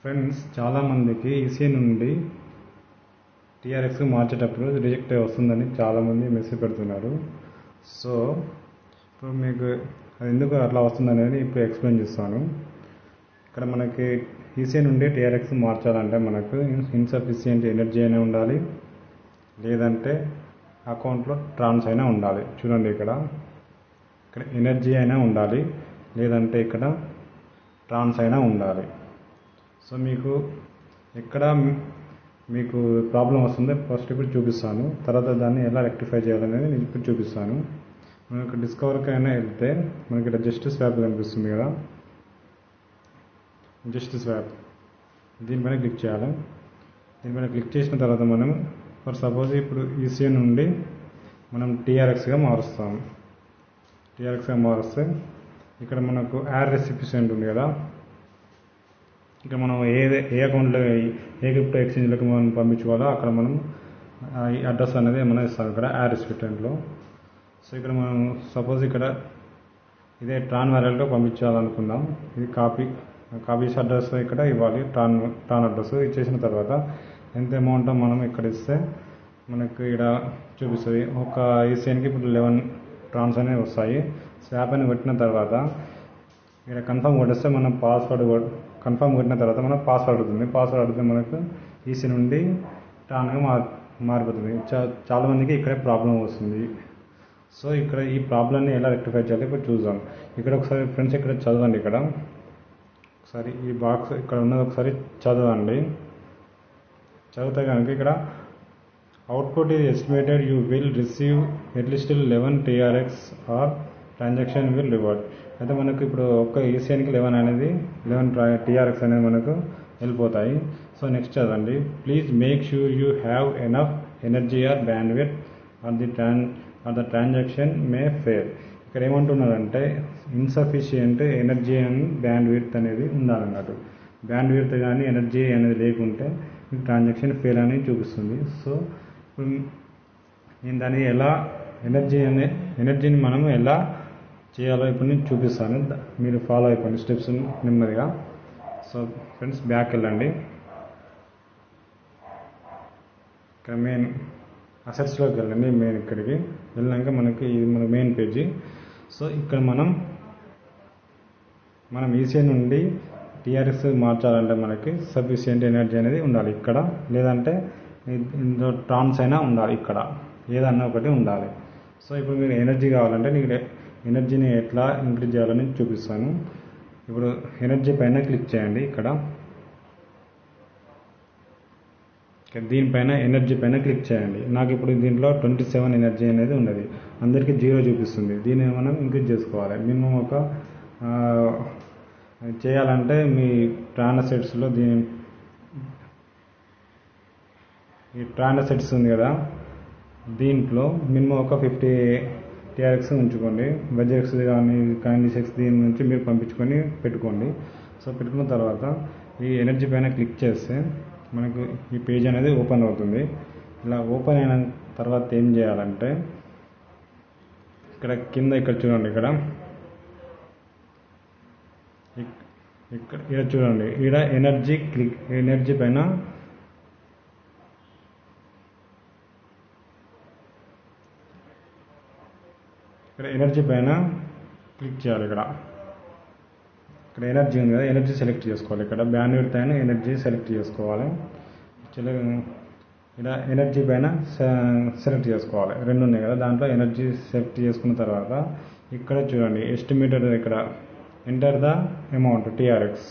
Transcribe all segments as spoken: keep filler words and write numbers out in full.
Friends, చాలామందికి EC నుండి టీఆర్ఎక్స్కి మార్చేటప్పుడు reject వస్తుందని చాలామంది మెసేజ్ పెడుతున్నారు. సో ఇప్పుడు మీకు అది ఎందుకు అట్లా వస్తుందనేది ఇప్పుడు ఎక్స్ప్లెయిన్ చేస్తాను. ఇక్కడ మనకి ఈసీ నుండి టీఆర్ఎక్స్ మార్చాలంటే మనకు ఇన్సఫిషియెంట్ ఎనర్జీ అయినా ఉండాలి, లేదంటే అకౌంట్లో ట్రాన్స్ అయినా ఉండాలి. చూడండి, ఇక్కడ ఇక్కడ ఎనర్జీ అయినా ఉండాలి, లేదంటే ఇక్కడ ట్రాన్స్ అయినా ఉండాలి. సో మీకు ఎక్కడ మీకు ప్రాబ్లం వస్తుందో ఫస్ట్ ఇప్పుడు చూపిస్తాను, తర్వాత దాన్ని ఎలా రెక్టిఫై చేయాలనేది నేను ఇప్పుడు చూపిస్తాను. మనకు డిస్కవర్కి అయినా వెళ్తే మనకి ఇక్కడ జస్ట్ స్వాప్ కనిపిస్తుంది కదా, జస్ట్ స్వాప్ దీనిపైన క్లిక్ చేయాలి. దీనిపైన క్లిక్ చేసిన తర్వాత మనం ఫర్ సపోజ్ ఇప్పుడు ఈసీ నుండి మనం టీఆర్ఎక్స్గా మారుస్తాం. టీఆర్ఎక్స్గా మారుస్తే ఇక్కడ మనకు యాడ్ రెసిపిసెంట్ ఉంది కదా, ఇక్కడ మనం ఏ ఏ అకౌంట్లో ఏ క్రిప్టో ఎక్స్చేంజ్లోకి మనం పంపించుకోవాలో అక్కడ మనం ఈ అడ్రస్ అనేది మనం ఇస్తాం ఇక్కడ యాడ్ రెసిపిటెంట్లో. సో ఇక్కడ మనం సపోజ్ ఇక్కడ ఇదే ట్రాన్ వ్యాలెట్లో పంపించాలనుకుందాం. ఇది కాపీ కాపీస్ అడ్రస్ ఇక్కడ ఇవ్వాలి. ట్రాన్ ట్రాన్ అడ్రస్ ఇచ్చేసిన తర్వాత ఎంత అమౌంట్ మనం ఇక్కడ ఇస్తే మనకు ఇక్కడ చూపిస్తుంది. ఒక ఈసీఎన్కి ఇప్పుడు లెవెన్ ట్రాన్స్ అనేవి వస్తాయి. స్వాప్ అని కొట్టిన తర్వాత ఇక్కడ కన్ఫర్మ్ కొట్టేస్తే మనం పాస్వర్డ్ కన్ఫర్మ్ కొట్టిన తర్వాత మనం పాస్వర్డ్ అడుగుతుంది. పాస్వర్డ్ అడిగితే మనకు ఈసీ నుండి ట్రాన్గా మార్ మారిపోతుంది. చా చాలామందికి ఇక్కడే ప్రాబ్లం వస్తుంది. సో ఇక్కడ ఈ ప్రాబ్లమ్ని ఎలా రెక్టిఫై చేయాలి ఇప్పుడు చూద్దాం. ఇక్కడ ఒకసారి ఫ్రెండ్స్ ఇక్కడ చదవండి, ఇక్కడ ఒకసారి ఈ బాక్స్ ఇక్కడ ఉన్నది ఒకసారి చదవండి. చదివితే కనుక ఇక్కడ output is estimated you will receive at least eleven TRX or transaction will reward. అయితే మనకు ఇప్పుడు ఒక్క ఈసీఎన్కి లెవెన్ అనేది లెవెన్ టీఆర్ఎక్స్ అనేది మనకు వెళ్ళిపోతాయి. సో నెక్స్ట్ చదవండి. Please make sure you have enough energy or bandwidth or the Tron or the transaction may fail. ఇక్కడ ఏమంటున్నారంటే ఇన్సఫిషియంట్ ఎనర్జీ అండ్ బ్యాండ్విడ్త్ అనేది ఉండాలన్నట్టు. బ్యాండ్విడ్త్ కానీ ఎనర్జీ అనేది లేకుంటే ట్రాన్సాక్షన్ ఫెయిల్ అని చూపిస్తుంది. సో ఇప్పుడు నేను దాన్ని ఎలా ఎనర్జీ అనే ఎనర్జీని మనం ఎలా చేయాలో ఇప్పుడు నేను చూపిస్తాను. మీరు ఫాలో అయిపోండి స్టెప్స్ నెమ్మదిగా. సో ఫ్రెండ్స్, బ్యాక్ వెళ్ళండి. ఇక్కడ మెయిన్ అసెట్స్లోకి వెళ్ళండి. మెయిన్ ఇక్కడికి వెళ్ళాక మనకి ఇది మన మెయిన్ పేజీ. సో ఇక్కడ మనం మనం ఈసీ నుండి టీఆర్ఎక్స్ మార్చాలంటే మనకి సఫిషియంట్ ఎనర్జీ అనేది ఉండాలి ఇక్కడ, లేదంటే ఇందులో ట్రాన్స్ అయినా ఉండాలి, ఇక్కడ ఏదన్నా ఒకటి ఉండాలి. సో ఇప్పుడు మీరు ఎనర్జీ కావాలంటే నీకు ఎనర్జీని ఎట్లా ఇంక్రీజ్ చేయాలని చూపిస్తాను. ఇప్పుడు ఎనర్జీ పైన క్లిక్ చేయండి. ఇక్కడ దీనిపైన ఎనర్జీ పైన క్లిక్ చేయండి. నాకు ఇప్పుడు దీంట్లో ట్వంటీ సెవెన్ ఎనర్జీ అనేది ఉన్నది, అందరికీ జీరో చూపిస్తుంది. దీన్ని మనం ఇంక్రీజ్ చేసుకోవాలి. మినిమం ఒక చేయాలంటే మీ ట్రాన్ అసెట్స్లో దీని ఈ ట్రాన్ అసెట్స్ ఉంది కదా, దీంట్లో మినిమం ఒక ఫిఫ్టీ టీఆర్ఎక్స్ ఉంచుకోండి. బడ్జెట్స్ కానీ కాయిన్సెక్స్ దీని నుంచి మీరు పంపించుకొని పెట్టుకోండి. సో పెట్టుకున్న తర్వాత ఈ ఎనర్జీ పైన క్లిక్ చేస్తే మనకు ఈ పేజ్ అనేది ఓపెన్ అవుతుంది. ఇలా ఓపెన్ అయిన తర్వాత ఏం చేయాలంటే ఇక్కడ కింద ఇక్కడ చూడండి, ఇక్కడ ఇక్కడ ఇక్కడ చూడండి, ఇక్కడ ఎనర్జీ క్లిక్ ఎనర్జీ పైన ఇక్కడ ఎనర్జీ పైన క్లిక్ చేయాలి. ఇక్కడ ఇక్కడ ఎనర్జీ ఉంది కదా, ఎనర్జీ సెలెక్ట్ చేసుకోవాలి. ఇక్కడ బ్యాండ్విడ్త్ అయినా ఎనర్జీ సెలెక్ట్ చేసుకోవాలి. ఇక్కడ ఎనర్జీ పైన సెలెక్ట్ చేసుకోవాలి. రెండు ఉన్నాయి కదా, దాంట్లో ఎనర్జీ సెలెక్ట్ చేసుకున్న తర్వాత ఇక్కడ చూడండి ఎస్టిమేటెడ్, ఇక్కడ ఎంటర్ ద అమౌంట్ టీఆర్ఎక్స్.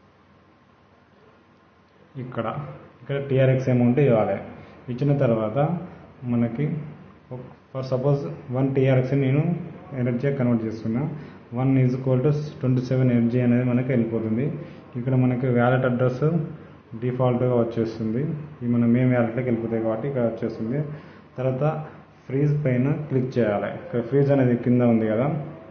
ఇక్కడ ఇక్కడ టీఆర్ఎక్స్ అమౌంట్ ఇవ్వాలి. ఇచ్చిన తర్వాత మనకి ఫర్ సపోజ్ వన్ టీఆర్ఎక్స్ నేను ఎనర్జీ కన్వర్ట్ చేస్తున్నా. One is equal to twenty seven energy అనేది మనకి వెళ్ళిపోతుంది. ఇక్కడ మనకి వ్యాలెట్ అడ్రస్ డిఫాల్ట్గా వచ్చేస్తుంది. ఇది మన మెయిన్ వ్యాలెట్లోకి వెళ్ళిపోతాయి కాబట్టి ఇక్కడ వచ్చేస్తుంది. తర్వాత ఫ్రీజ్ పైన క్లిక్ చేయాలి. ఇక్కడ ఫ్రీజ్ అనేది కింద ఉంది కదా,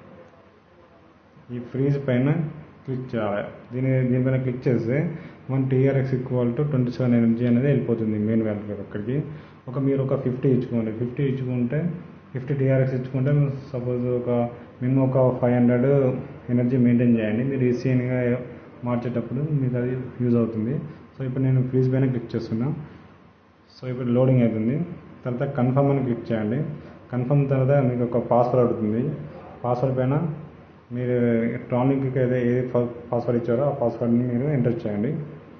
ఈ ఫ్రీజ్ పైన క్లిక్ చేయాలి. దీని దీనిపైన క్లిక్ చేస్తే one TRX equal to twenty seven energy అనేది వెళ్ళిపోతుంది మెయిన్ వ్యాలెట్లోకి. అక్కడికి ఒక మీరు ఒక ఫిఫ్టీ ఇచ్చుకోండి. ఫిఫ్టీ ఇచ్చుకుంటే ఫిఫ్టీ టీఆర్ఎక్స్ ఇచ్చుకుంటే సపోజ్ ఒక మినిమం ఒక ఫైవ్ హండ్రెడ్ ఎనర్జీ మెయింటైన్ చేయండి. మీరు ఈసీఎన్గా మార్చేటప్పుడు మీకు అది యూజ్ అవుతుంది. సో ఇప్పుడు నేను ఫ్రీజ్ పైన క్లిక్ చేస్తున్నా. సో ఇప్పుడు లోడింగ్ అవుతుంది. తర్వాత కన్ఫర్మ్ అని క్లిక్ చేయండి. కన్ఫర్మ్ తర్వాత మీకు ఒక పాస్వర్డ్ అడుగుతుంది. పాస్వర్డ్ పైన మీరు ట్రాన్లింక్కి ఏదో ఏ పాస్వర్డ్ ఇచ్చారో ఆ పాస్వర్డ్ని మీరు ఎంటర్ చేయండి.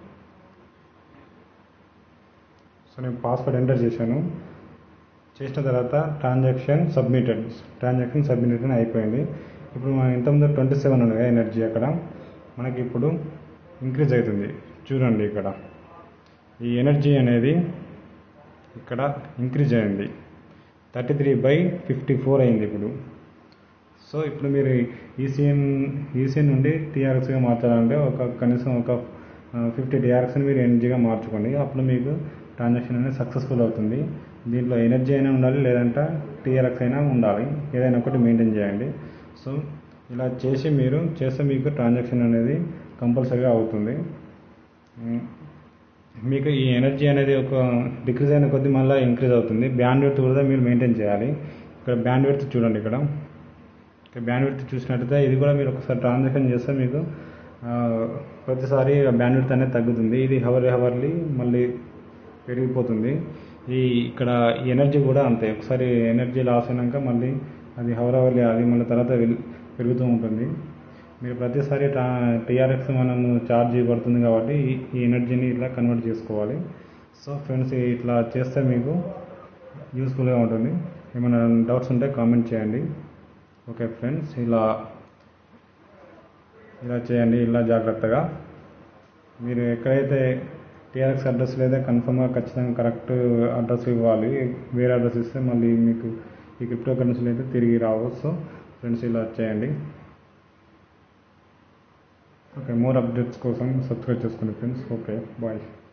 సో నేను పాస్వర్డ్ ఎంటర్ చేశాను. చేసిన తర్వాత ట్రాన్సాక్షన్ సబ్మిటెడ్ ట్రాన్సాక్షన్ సబ్మిటెడ్ అని అయిపోయింది. ఇప్పుడు మనం ఇంతకుముందు ట్వంటీ సెవెన్ ఉంది ఎనర్జీ, అక్కడ మనకి ఇప్పుడు ఇంక్రీజ్ అవుతుంది. చూడండి ఇక్కడ ఈ ఎనర్జీ అనేది ఇక్కడ ఇంక్రీజ్ అయింది. Thirty three by fifty four అయింది ఇప్పుడు. సో ఇప్పుడు మీరు ఈసీఎన్ ఈసీఎన్ నుండి టీఆర్ఎక్స్గా మార్చాలంటే ఒక కనీసం ఒక ఫిఫ్టీ టీఆర్ఎక్స్ని మీరు ఎనర్జీగా మార్చుకోండి. అప్పుడు మీకు ట్రాన్సాక్షన్ అనేది సక్సెస్ఫుల్ అవుతుంది. దీంట్లో ఎనర్జీ అయినా ఉండాలి, లేదంటే టీఆర్ఎక్స్ అయినా ఉండాలి. ఏదైనా ఒకటి మెయింటైన్ చేయండి. సో ఇలా చేసి మీరు చేస్తే మీకు ట్రాన్సాక్షన్ అనేది కంపల్సరీగా అవుతుంది. మీకు ఈ ఎనర్జీ అనేది ఒక డిక్రీజ్ అయిన కొద్దీ మళ్ళీ ఇంక్రీజ్ అవుతుంది. బ్యాండ్ విడ్త్ కూడా మీరు మెయింటైన్ చేయాలి. ఇక్కడ బ్యాండ్ విడ్త్ చూడండి. ఇక్కడ ఇక్కడ బ్యాండ్ విడ్త్ చూసినట్టయితే ఇది కూడా మీరు ఒకసారి ట్రాన్సాక్షన్ చేస్తే మీకు ప్రతిసారి బ్యాండ్ విడ్త్ అనేది తగ్గుతుంది. ఇది హవర్ హవర్లీ మళ్ళీ పెరిగిపోతుంది. ఈ ఇక్కడ ఎనర్జీ కూడా అంతే. ఒకసారి ఎనర్జీ లాస్ అయినాక మళ్ళీ అది హవర్ అవర్లీ అది మళ్ళీ తర్వాత పెరుగుతూ ఉంటుంది. మీరు ప్రతిసారి ట్రా టీఆర్ఎక్స్ మనం ఛార్జ్ పడుతుంది కాబట్టి ఈ ఎనర్జీని ఇట్లా కన్వర్ట్ చేసుకోవాలి. సో ఫ్రెండ్స్ ఇట్లా చేస్తే మీకు యూస్ఫుల్గా ఉంటుంది. ఏమైనా డౌట్స్ ఉంటే కామెంట్ చేయండి. ఓకే ఫ్రెండ్స్, ఇలా ఇలా చేయండి. ఇలా జాగ్రత్తగా మీరు ఎక్కడైతే టీఆర్ఎక్స్ అడ్రస్ లేదా కన్ఫర్మ్గా ఖచ్చితంగా కరెక్ట్ అడ్రస్ ఇవ్వాలి. వేరే అడ్రస్ ఇస్తే మళ్ళీ మీకు ఈ క్రిప్టో కరెన్సీలు అయితే తిరిగి రావు. సో ఫ్రెండ్స్ ఇలా చేయండి. ఓకే, మోర్ అప్డేట్స్ కోసం సబ్స్క్రైబ్ చేసుకోండి ఫ్రెండ్స్. Okay, bye.